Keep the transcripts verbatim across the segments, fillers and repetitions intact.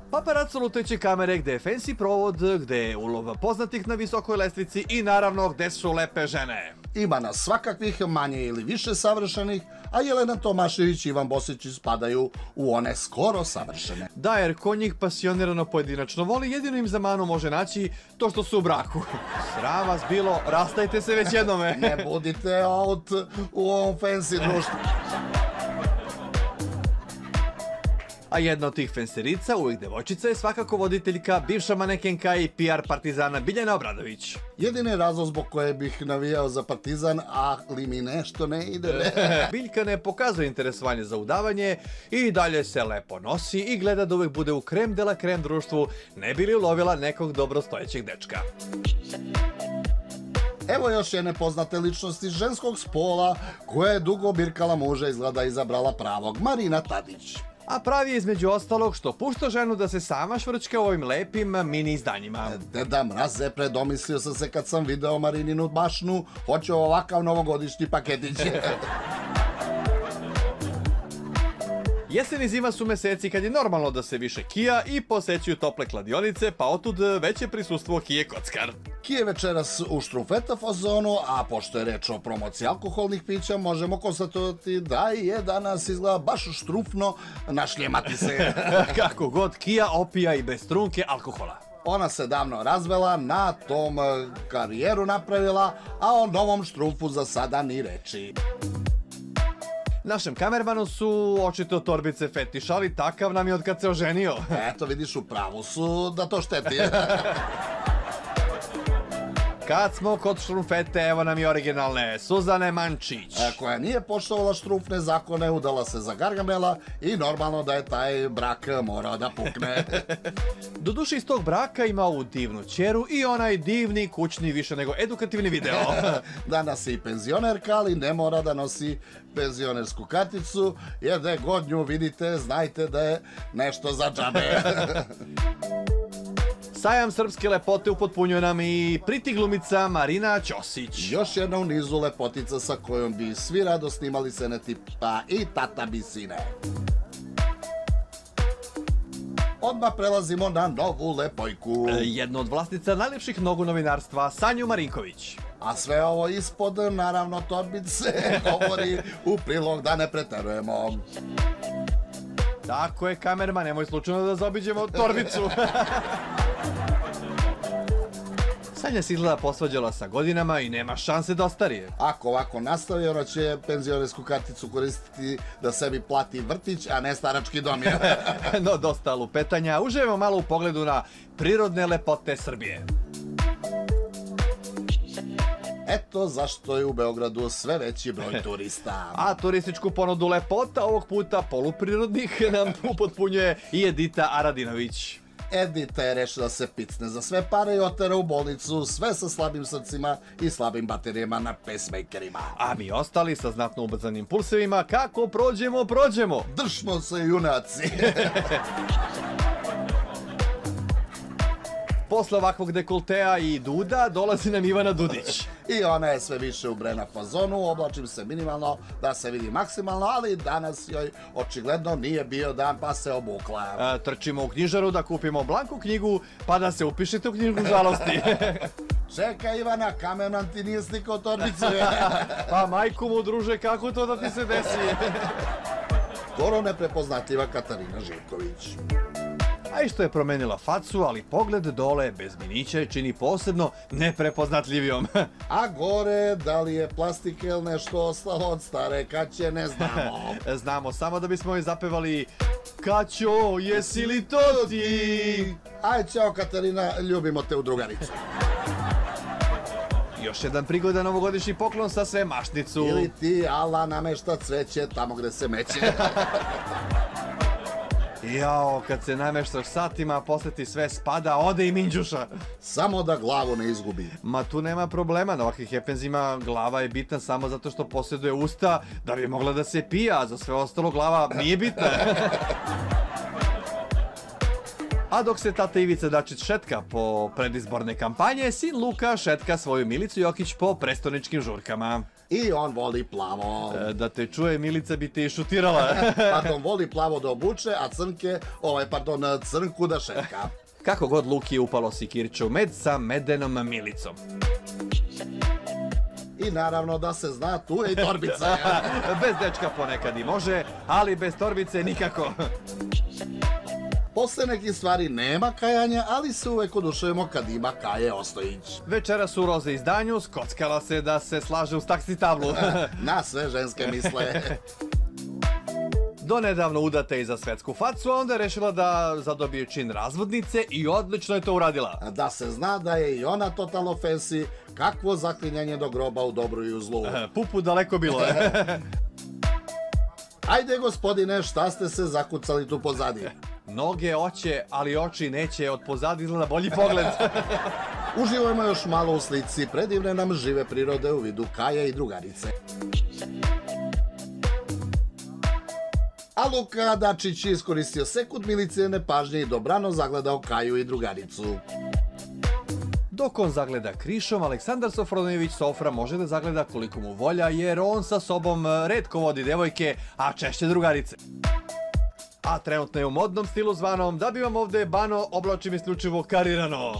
Paparaco lutajuće kamere, gde je fancy provod, gde je ulov poznatih na visokoj lestvici i naravno gde su lepe žene. Ima nas svakakvih, manje ili više savršenih, a Jelena Tomašević i Ivan Bosić spadaju u one skoro savršene. Da, jer ko njih pasionirano pojedinačno voli, jedino im za manu može naći to što su u braku. Sram vas bilo, rastajte se već jednome. Ne budite out u ovom fancy društvu. A jedna od tih fenserica, uvijek devojčica, je svakako voditeljka, bivša manekenka i P R Partizana Biljana Obradović. Jedini razlog zbog koje bih navijao za Partizan, ali mi nešto ne ide. Biljka ne pokazuje interesovanje za udavanje i dalje se lepo nosi i gleda da uvijek bude u krem de la krem društvu, ne bi li ulovila nekog dobrostojećeg dečka. Evo još jedne poznate ličnosti ženskog spola koja je dugo birkala muža, izgleda izabrala pravog, Marina Tadić. A pravi je između ostalog što pušta ženu da se sama švrčka u ovim lepim mini izdanjima. Deda mraze, predomislio sam se kad sam video Marininu bašnu, hoću ovakav novogodišnji paketić. Jesen i zima su meseci kad je normalno da se više kija i posećuju tople kladionice, pa otud veće prisustvo kije kockar. Kije večeras u štrumfeta fazonu, a pošto je reč o promociji alkoholnih pića, možemo konstatovati da je danas izgleda baš štrumfno našljemati se. Kako god, kija opija i bez trunke alkohola. Ona se davno razvela, na tom karijeru napravila, a o novom štrumfu za sada ni reči. Našem kamermanu su očito torbice fetiš, ali takav nam je od kad se oženio. Eto vidiš, u pravu su da to šteti. Kad smo kod štrumfete, evo nam i originalne Suzane Mančić. Koja nije poštovala štrumfne zakone, udala se za Gargamela i normalno da je taj brak morao da pukne. Doduše iz tog braka ima ovu divnu ćeru i onaj divni, kućni, više nego edukativni video. Danas je i penzionerka, ali ne mora da nosi penzionersku karticu, jer da je god nju vidite, znajte da je nešto za džabe. Sajam srpske lepote upotpunjuje nam i priti glumica Marina Ćosić. Još jedna u nizu lepotica sa kojom bi svi rado snimali scene tipa i Tata Bisine. Odmah prelazimo na novu lepojku. Jedna od vlasnica najlepših nogu novinarstva, Sanju Marinković. A sve ovo ispod, naravno, torbice govori u prilog da ne preterujemo. Tako je, kamerman, nemoj slučajno da zaobiđemo torbicu. Sanja se izgleda posvađala sa godinama i nema šanse da ostarije. Ako ovako nastavi, ona će penzionersku karticu koristiti da sebi plati vrtić, a ne starački dom. No, dosta lupetanja. Uživamo malo u pogledu na prirodne lepote Srbije. Eto zašto je u Beogradu sve veći broj turista. A turističku ponudu lepota ovog puta poluprirodnih nam upotpunjuje i Edita Aradinović. Edita je rešila da se picne za sve pare i otera u bolnicu, sve sa slabim srcima i slabim baterijama na pacemakerima. A mi ostali sa znatno ubrzanim pulsevima, kako prođemo, prođemo. Držmo se, junaci. Posle ovakvog dekoltea i duda dolazi nam Ivana Dudić. I ona je sve više u Brena fazonu, oblačim se minimalno da se vidi maksimalno, ali danas joj očigledno nije bio dan pa se obukla. E, trčimo u knjižaru da kupimo blanku knjigu pa da se upišete u knjigu žalosti. Čekaj Ivana, kamerman ti nije slikao torbicu. Pa majku mu druže, kako to da ti se desi? Skoro neprepoznatljiva Katarina Živković. A i što je promenila facu, ali pogled dole bez minića čini posebno neprepoznatljivijom. A gore, da li je plastike ili nešto ostalo od stare Kaće, ne znamo. Znamo, samo da bismo joj zapevali Kaćo, jesi li to ti? Aj, čao Katarina, ljubimo te u drugaricu. Još jedan prigodan novogodišnji poklon sa Svemašnicu. Ili ti, ala, namešta cveće tamo gde se meće. Jao, kad se nameštaš satima, a posle ti sve spada, ode i minđuša. Samo da glavu ne izgubi. Ma tu nema problema, na ovakvih hepenzima glava je bitna samo zato što posjeduje usta da bi mogla da se pija, a za sve ostalo glava nije bitna. A dok se tata Ivica Dačić šetka po predizborne kampanje, sin Luka šetka svoju Milicu Jokić po prestoničkim žurkama. I on voli plavo. E, da te čuje, Milica bi te i šutirala. Pardon, voli plavo da obuče, a crnke, ovaj, pardon, crnku da šetka. Kako god Luki je upalo sikirče u med sa medenom Milicom. I naravno da se zna, tu je i torbica. Bez dečka ponekad i može, ali bez torbice nikako. Posle nekih stvari nema kajanja, ali se uvek odušujemo kad ima Kaje Ostojić. Večeras u roze izdanju skockala se da se slaže uz taksi tablu. Na sve ženske misle. Donedavno udata je za svetsku facu, a onda je rešila da zadobije čin razvodnice i odlično je to uradila. Da se zna da je i ona totalno fancy, kakvo zaklinjanje do groba u dobru i u zlu. Pupu daleko bilo je. Ajde gospodine, šta ste se zakucali tu pozadi? Noge oće, ali oči neće, od pozadi izgleda bolji pogled. Uživajmo još malo u slici predivne nam žive prirode u vidu Kaje i drugarice. A Luka Dačić je iskoristio sekund Milicijine pažnje i dobrano zagledao Kaju i drugaricu. Dok on zagleda krišom, Aleksandar Sofronijević Sofra može da zagleda koliko mu volja, jer on sa sobom retko vodi devojke, a češće drugarice. A trenutno je u modnom stilu zvanom da bi vam ovde bano oblačim isključivo karirano.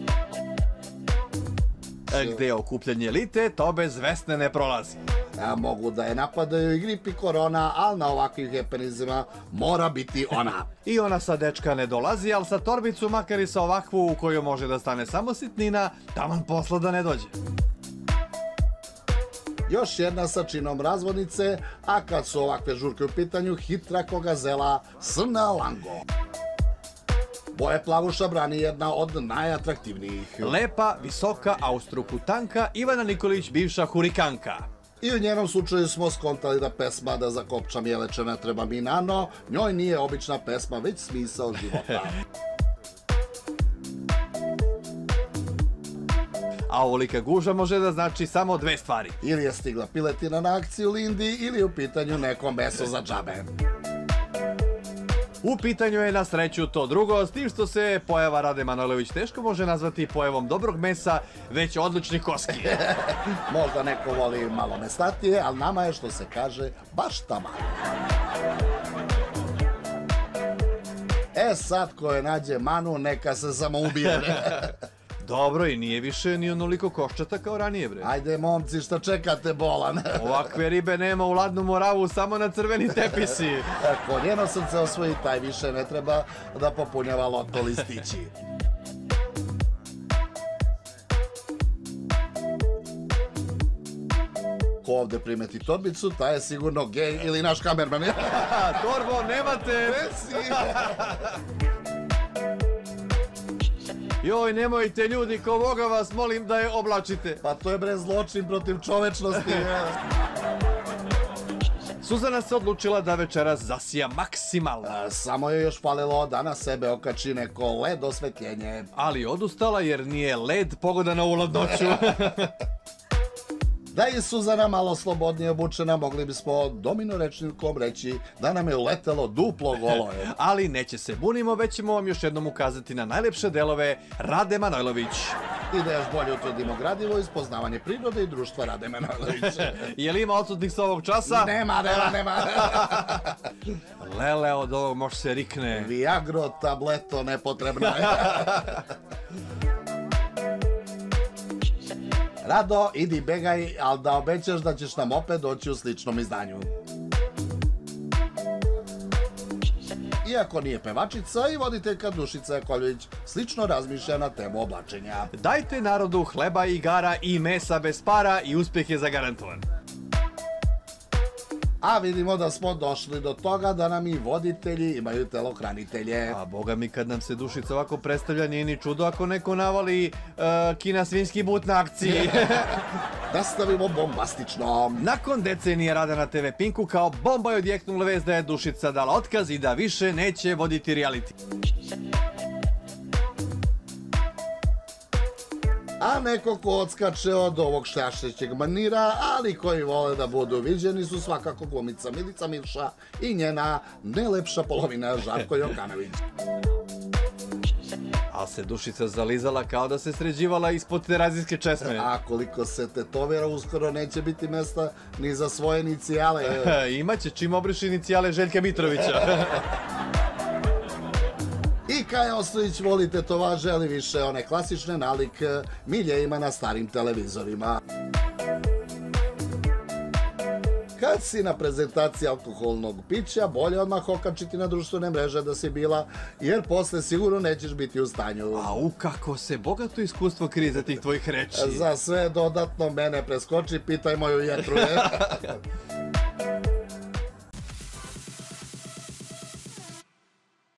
Gde je okupljanje elite, to bez Vesne ne prolazi. A mogu da je napadaju i grip i korona, ali na ovakvim hepenizima mora biti ona. I ona sa dečka ne dolazi, ali sa torbicu, makar i sa ovakvu u kojoj može da stane samo sitnina, taman posla da ne dođe. Još jedna sa činom razvodnice, a kad su ovakve žurke u pitanju, hitra ko gazela, Srna Lango. Boje plavuša brani jedna od najatraktivnijih. Lepa, visoka, a u struku tanka, Ivana Nikolić, bivša hurikanka. I u njenom slučaju smo skontali da pesma Da zakopčam jeleče ne treba mi nano, njoj nije obična pesma, već smisao života. A ovolika gužva može da znači samo dve stvari. Ili je stigla piletina na akciju Lindi, ili je u pitanju neko meso za džabe. U pitanju je na sreću to drugo, s tim što se pojava Rade Manojlović teško može nazvati pojavom dobrog mesa, već odličnih koski. Možda neko voli malo mestatije, ali nama je, što se kaže, baš taman. E sad, ko je nađe manu, neka se samo ubije. Dobro, i nije više ni onoliko koščata kao ranije, bre. Ajde, momci, šta čekate, bolan? Ovakve ribe nema u Ladnu Moravu, samo na crveni tepisi. Ko njeno srce osvoji, taj više ne treba da popunjava loto listići. Ko ovde primeti torbicu, taj je sigurno gej ili naš kamerman. Torbo, nemate! Joj, nemojte ljudi, ko Boga vas molim da je oblačite. Pa to je bre zločin protiv čovečnosti. Suzana se odlučila da večeras zasija maksimalno. A, samo je još falilo da na sebe okači neko led osvetljenje. Ali odustala jer nije led pogodan na uladnoću. Da je Suzana malo slobodnije obučena, mogli bismo domino rečnikom reći da nam je uletelo duplo golo. Ali neće se bunimo, već ćemo vam još jednom ukazati na najlepše delove Rade Manojlović. I da još bolje utvrdimo gradivo iz poznavanje prirode i društva Rade Manojlović. Je li ima odsutnih sa ovog časa? Nema, nema, nema. Lele, od ovog može se rikne. Viagro tableto nepotrebna je. Rado, idi begaj, ali da obećaš da ćeš nam opet doći u sličnom izdanju. Iako nije pevačica, i voditeljka Dušica Jakovljević slično razmišlja na temu oblačenja. Dajte narodu hleba i igara i mesa bez para i uspjeh je zagarantovan. A vidimo da smo došli do toga da nam i voditelji imaju telohranitelje. A boga mi, kad nam se Dušica ovako predstavlja, nije ni čudo ako neko navali uh, Kina svinjski but na akciji. Nastavimo bombastično. Nakon decenije rada na te ve Pinku, kao bomba je odjeknula vest da je Dušica dala otkaz i da više neće voditi reality. A neko ko odskače od ovog šljašćećeg manira, ali koji vole da budu viđeni, su svakako glumica Milica Milša i njena nelepša polovina Žarko Jokanović. A se dušica zalizala kao da se sređivala ispod terazijske česme. A koliko se tetovira, uskoro neće biti mesta ni za svoje inicijale. Imaće čim obriši inicijale Željka Mitrovića. I Kaja Ostojić voli tetovaže, ali više one klasične nalik milje ima na starim televizorima. Kad si na prezentaciji alkoholnog pića, bolje odmah okačiti na društvene mreže da si bila, jer posle sigurno nećeš biti u stanju. Au, kako se bogato iskustvo krije za tih tvojih reči. Za sve dodatno mene preskoči, pitaj moju jetru.